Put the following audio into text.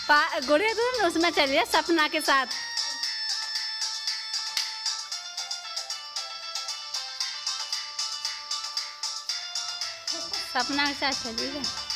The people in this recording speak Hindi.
गुड़िया तो उसमें चलिए सपना के साथ। सपना के साथ चलिए।